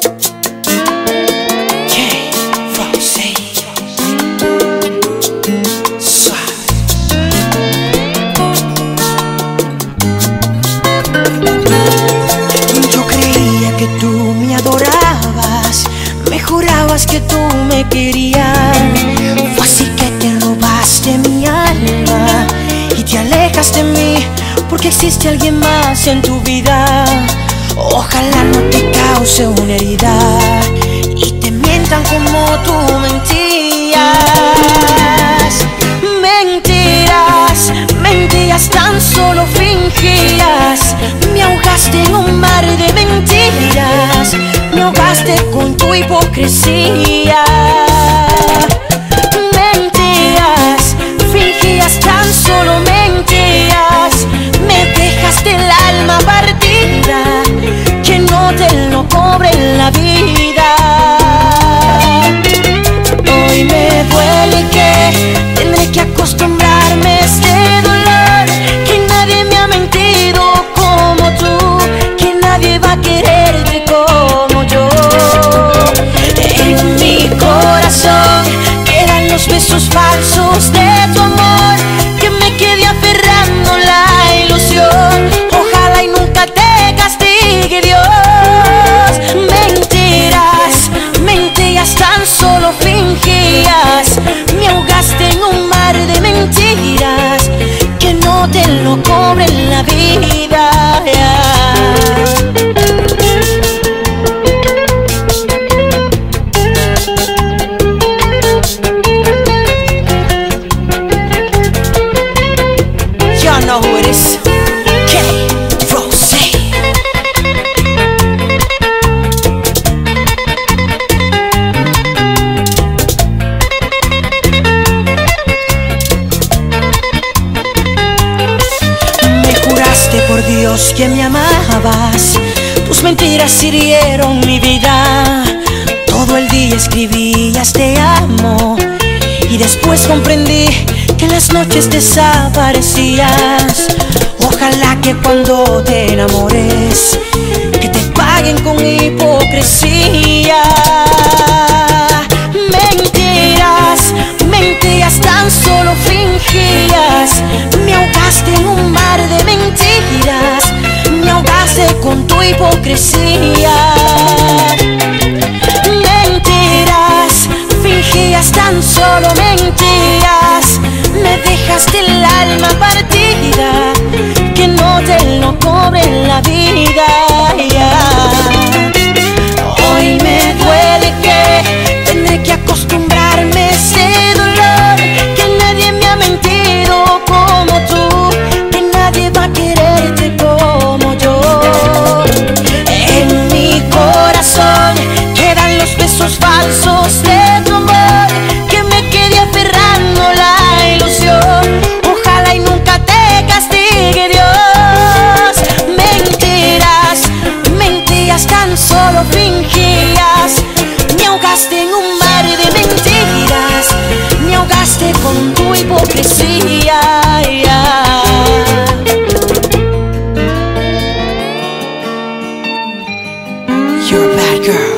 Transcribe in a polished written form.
Que tú me adorabas, me jurabas que tú me querías. Fue así que te robaste mi alma y te alejas de mí porque existe alguien más en tu vida. Ojalá no te cause una herida y te mientan como tú mentías. Mentiras, mentiras, tan solo fingías. Me ahogaste en un mar de mentiras, me ahogaste con tu hipocresía. Mentiras, fingías, tan solo mentías. Me dejaste el alma partida, que no te lo cobre en la vida. Hoy me duele que tendré que acostumbrarme a este dolor, que nadie me ha mentido como tú, que nadie va a quererte como yo. En mi corazón quedan los besos falsos de tu amor, que me quedé aferrando la ilusión. Ojalá y nunca te castigue Dios. Mentiras, mentiras, tan solo fingías. Me ahogaste en un mar de mentiras, que no te lo cobre en la vida. Y'all know who it is. K-Rosé. Me juraste por Dios que me amabas, tus mentiras hirieron mi vida. Todo el día escribías te amo y después comprendí que en las noches desaparecías. Ojalá que cuando te enamores, que te paguen con hipocresía. Mentiras, mentiras, tan solo fingías. Me ahogaste en un mar de mentiras, me ahogaste con tu hipocresía. Mentiras, fingías, tan solo mentiras. Me dejaste el alma partida, que no te lo cobre en la vida. Hoy me duele que tendré que acostumbrarme a ese dolor, que nadie me ha mentido como tú, que nadie va a quererte como yo. En mi corazón quedan los besos falsos de tu amor, que me quedé aferrando la ilusión. Ojalá y nunca te castigue Dios. Mentiras, mentiras, tan solo fingías. Me ahogaste en un mar de mentiras, me ahogaste con tu hipocresía. You're a bad girl.